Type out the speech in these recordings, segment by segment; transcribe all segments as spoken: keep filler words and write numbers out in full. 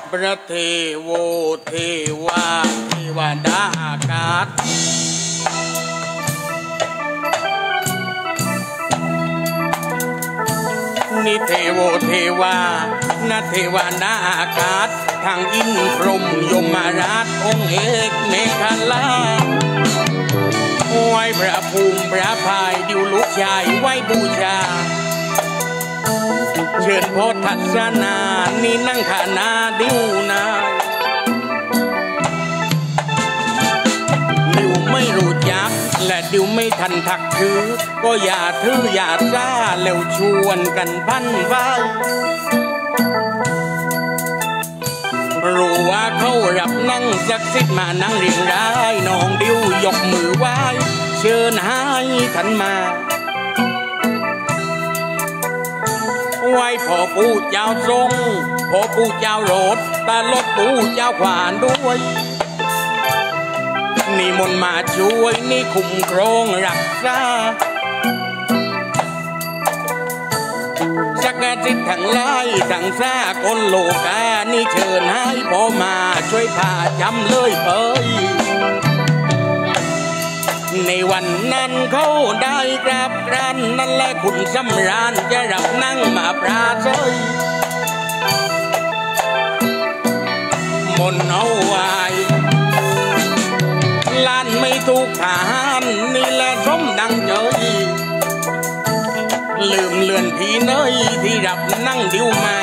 พระเทโวเทวาเทวดาอากาศนิเทโวเทวานาเทวดาอากาศทางอินพรหมยมราชองค์เอกเมฆลาไหว้พระภูมิพระพายดิวลูกชายไหว้บูชาเชิญพ่อทัศนานี่นั่งขานาดิวนาดิวไม่รู้จักและดิวไม่ทันทักถือก็อย่าถืออย่าซ่าแล้วชวนกันพันไว้รู้ว่าเขารับนั่งศักดิ์สิทธิ์มานั่งเรียงรายน้องดิวยกมือไหว้เชิญให้ท่านมาไหว้พ่อปู่เจ้าทรงพ่อปู่เจ้าโรดตาลดปู่เจ้าขวานด้วยนี่มนต์มาช่วยนี่คุ้มครองรักษาสักกะจิตทั้งหลายทั้งสากลโลกานี่เชิญให้พ่อมาช่วยพาจำเลยเปยในวันนั้นเขาได้กราบกรานนั่นแหละคุณสำราญจะรับนั่งมาปราศรัยมนต์เอาไว้ลานไม่ถูกทหารนี่แหละสมดังเจยลืมเลือนพี่เนยที่รับนั่งดิวมา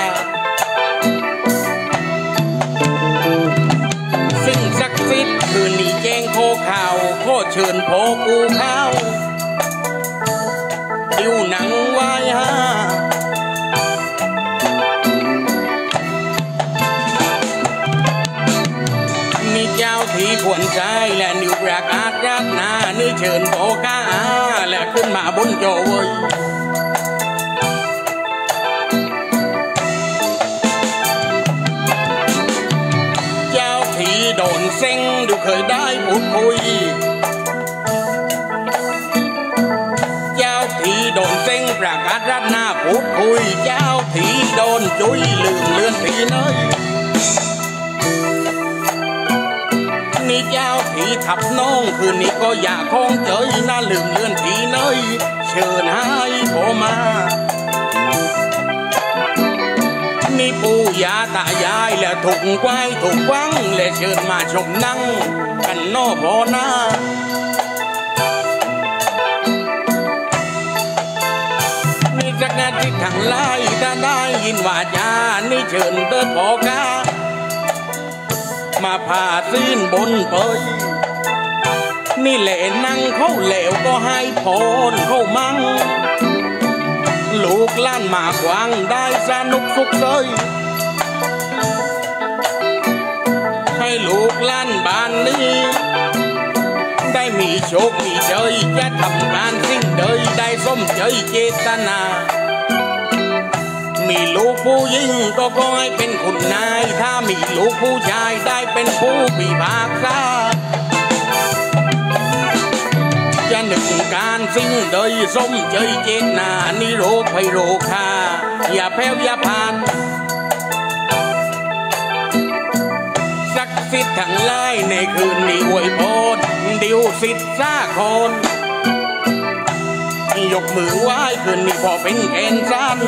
ซึ่งศักดิ์สิทธิ์คือนี่แจ้งโคข่าวโคเชิญพ่อกูข้าวดิวหนังไว้ฮะนี่เจ้าที่ควรใจและนิวประกาศรักนานี่เชิญพ่อข้าและขึ้นมาบนโจยโดนเซ็งดูเคยได้พูดคุยเจ้าที่โดนเซ็งประกาศรัดหน้าพูดคุยเจ้าที่โดนจุยลืมเลือนผีเนยนี่เจ้าที่ทับน้องคืนนี้ก็อยากคงเจยน่าลืมเลือนผีเนยเชิญให้พ่อมานี่ปู่ย่าตายายและถูกไว้ถูกวังและเชิญมาชมนั่งกันนอพอหน้านี่จักรที่ทางไล่ถ้าได้ยินว่าจานี่เชิญเติร์ดพอกามาผ่าสิ้นบนเปยนี่แหละนั่งเขาเหลวก็ให้พรเขามั่งลูกล้านมากวางได้สนุกสุขเสยให้ลูกล้านบ้านนี้ได้มีโชคมีเจยจะทำงานสิ่งใดได้สมใจเจตนามีลูกผู้หญิงก็ขอให้เป็นคุณนายถ้ามีลูกผู้ชายได้เป็นผู้พิพากษาจะหนึ่งการสิ่งใดสมใจเจตนานิโรธภัยโรคาอย่าแพ้วอย่าผ่านศักดิ์สิทธิ์ทั้งหลายในคืนนี้อวยพรดิวสิทธิ์สาครยกมือไหว้คืนนี้พอเป็นแกนซัน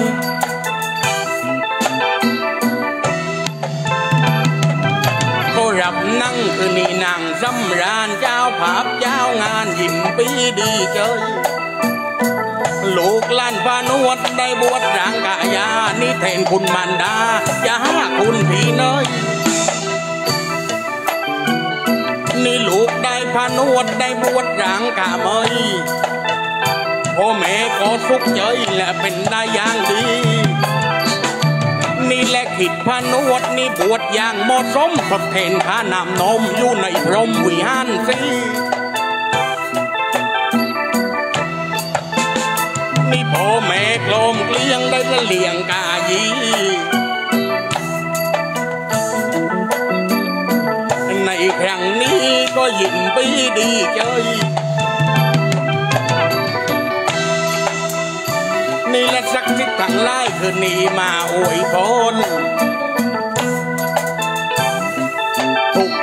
เขารับนั่งคืนนี้นั่งสำราญเจ้าภาพเจ้างานยิ้มปีดีเจยลูกล้านพานวดได้บวชร่างกายานี่แทนคุณมารดาจะหาคุณพี่เนยนี่ลูกได้พานวดได้บวชร่างกาเมยพ่อแม่ก็สุขใจและเป็นได้อย่างดีนี่แหละขิดพานวดนี่บวชอย่างเหมาะสมทดแทนข้านำนมอยู่ในพรหมวิหารสีนี่พ่อแม่กลมเกลี้ยงได้ละเลี้ยงกายีในครั้งนี้ก็ยิ้มปีดีเจยนี่และศักดิ์สิทธิ์ทั้งหลายคืนนี้มาอวยพร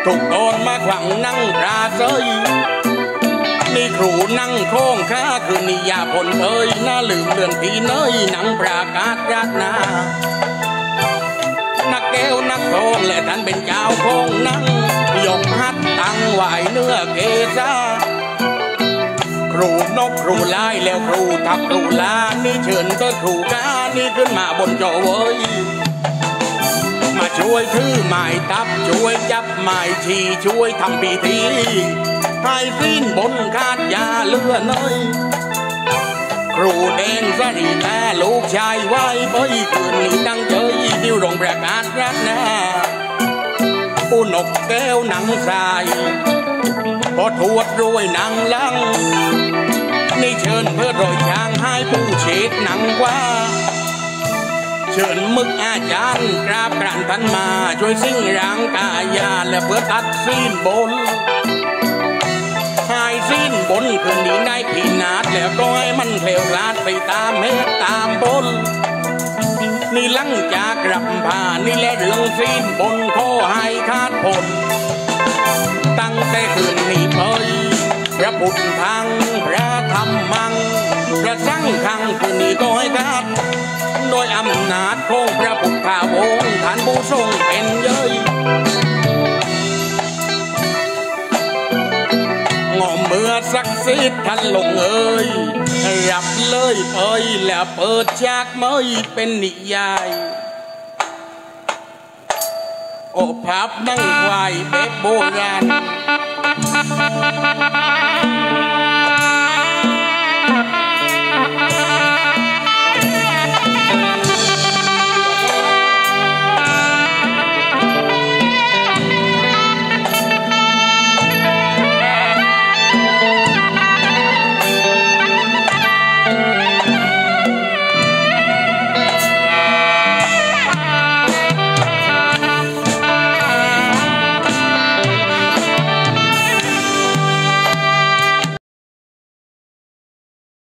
ถูกโดนมาขวังนั่งปราเซยนี่ครูนั่งโค้งข้าคือนิยาผลเอ้ยน่าลืมเรื่องที่เนยหนังประกาศรัตนานักแก้วนักโค้งและท่านเป็นเจ้าโค้งนั่งยกฮัดตั้งไหวเนื้อเกษาครูนกครูลายแล้วครูทับครูลานี่เชิญเติร์ครูกานี่ขึ้นมาบนจอเว้ยมาช่วยถือไม้ตับช่วยจับไม้ชีช่วยทำพิธีให้สิ้นบนคาดยาเลือน้อยครูแดงสรีตาลูกชายไว้ไปคืนนี้ตั้งเจยที่โรงประกาศรักนาปูนกแก้วหนังสายพอทวดรวยหนังลังนี่เชิญเพื่อโดยช้างให้ผู้เชิดหนังว่าเชิญมึกอาจารย์กราบกรานท่านมาช่วยสิ่งร่างกายาและเพื่อตัดสิ้นบนให้สิ้นบนคืนนี้ได้พินาศแล้วก็ให้มันเพลวราดไปตามเมฆตามบนนี่หลังจากกลับผ่านนี่และเรื่องสิ้นบนขอให้ขาดผลตั้งแต่คืนนี้ไปพระพุทธทังพระธรรมังพระสังฆังคืนนี้ก็ให้ขาดโดยอำนาจของพระพุทธวงศ์ท่านผู้ทรงเป็นเย้ยงอมเมื่อศักดิ์สิทธิ์ท่านลงเอ่ยรับเลยเอ่ยแล้วเปิดจากเมยเป็นนิยายโอภาพนั่งไหวแบบโบราณ